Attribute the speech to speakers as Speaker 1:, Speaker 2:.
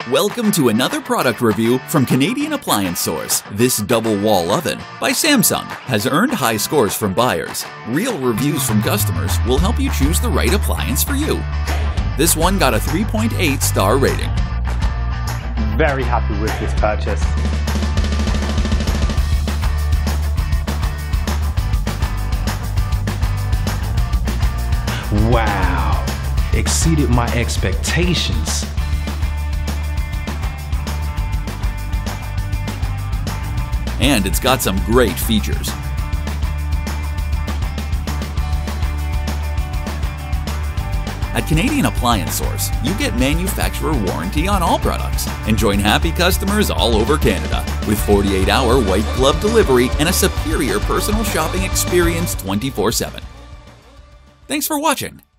Speaker 1: Welcome to another product review from Canadian Appliance Source. This double wall oven by Samsung has earned high scores from buyers. Real reviews from customers will help you choose the right appliance for you. This one got a 3.8 star rating.
Speaker 2: Very happy with this purchase.
Speaker 3: Wow, exceeded my expectations.
Speaker 1: And it's got some great features. At Canadian Appliance Source, you get manufacturer warranty on all products and join happy customers all over Canada with 48-hour white glove delivery and a superior personal shopping experience 24/7. Thanks for watching.